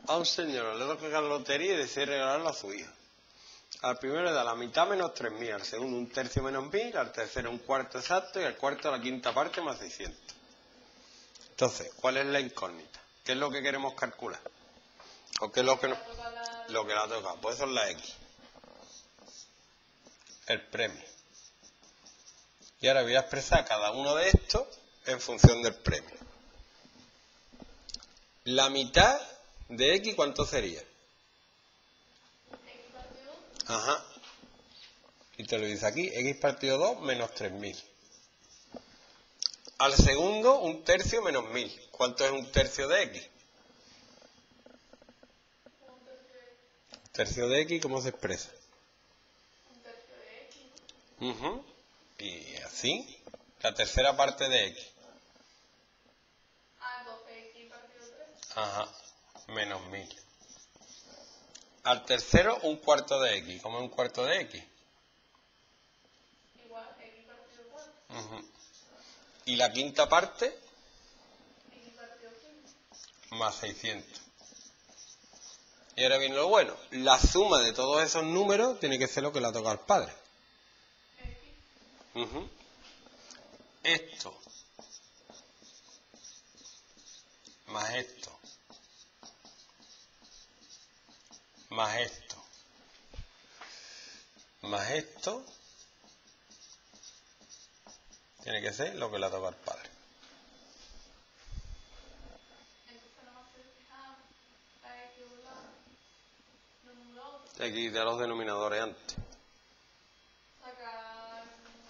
A un señor le toca la lotería y decide regalarlo a su hijo. Al primero le da la mitad menos 3.000, al segundo un tercio menos 1.000, al tercero un cuarto exacto y al cuarto la quinta parte más 600. Entonces, ¿cuál es la incógnita? ¿Qué es lo que queremos calcular? ¿O qué es lo que no? Lo que le ha tocado. Pues eso es la X. El premio. Y ahora voy a expresar cada uno de estos en función del premio. La mitad de X, ¿cuánto sería? Ajá. Y te lo dice aquí, X partido 2 menos 3.000. Al segundo, un tercio menos 1.000. ¿Cuánto es un tercio de X? Un tercio de X, ¿cómo se expresa? Un tercio de X. Y así, la tercera parte de X. 12X partido 3. Ajá, menos 1.000. Al tercero, un cuarto de X. ¿Cómo es un cuarto de X? Igual X partido 4. Y la quinta parte, X partido 5. más 600. Y ahora viene lo bueno. La suma de todos esos números tiene que ser lo que le ha tocado al padre. X. Esto más esto más esto más esto tiene que ser lo que le ha tocado al padre. Entonces no va a ser fijar la X de un lado, los números otros. Aquí de los denominadores antes. Sacar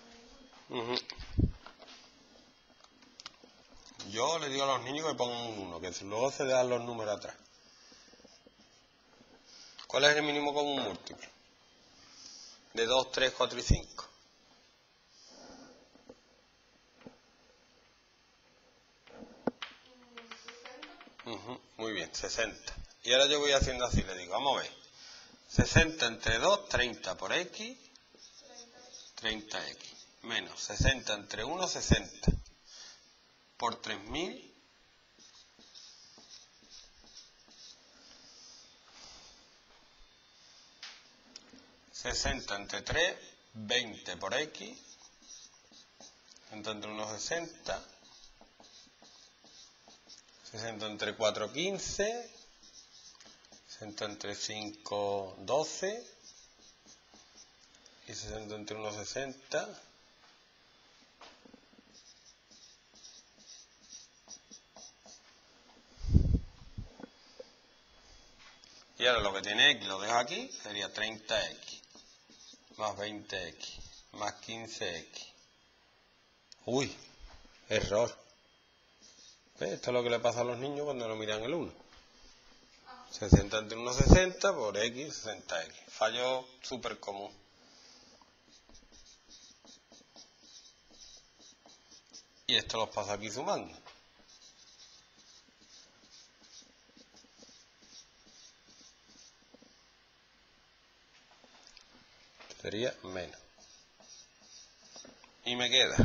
Yo le digo a los niños que pongan un 1, que luego se dan los números atrás. ¿Cuál es el mínimo común múltiplo? De 2, 3, 4 y 5. Muy bien, 60. Y ahora yo voy haciendo así, le digo, vamos a ver. 60 entre 2, 30 por X, 30X. Menos 60 entre 1, 60. Por 3.000. $60 entre 3, 20 por X. 60 entre 1, 60. 60 entre 4, 15. 60 entre 5, 12. Y 60 entre 1, 60. Y ahora lo que tiene X lo dejo aquí, sería 30X. Más 20X. Más 15X. Uy, error. ¿Ves? Esto es lo que le pasa a los niños cuando no miran el 1. 60 entre 1, 60 por X, 60X. Fallo súper común. Y esto los pasa aquí sumando. Sería menos. Y me queda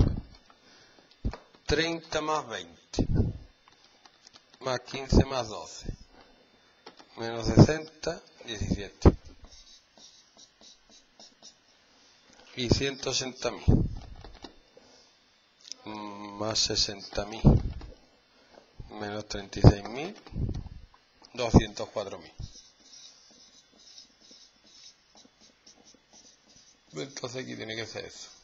30 más 20. Más 15 más 12. Menos 60, 17. Y 180.000. Más 60.000. Menos 36.000. 204.000. Entonces aquí tiene que ser eso.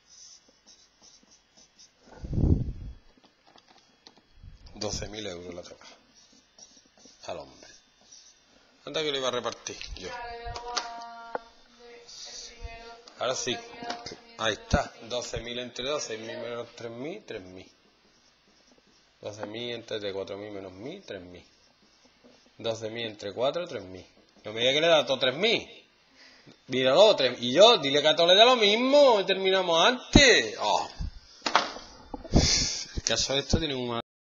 12.000 euros la toca al hombre. Anda que lo iba a repartir yo. Ahora sí. Ahí está. 12.000 entre 12, 6.000 menos 3.000, 3.000. 12.000 entre 4.000 menos 1.000, 3.000. 12.000 entre 4, 3.000. No me diga que le da todo 3.000. Míralo, 3. Y yo, dile que a todos le da lo mismo. Y terminamos antes. Oh. El caso de esto tiene un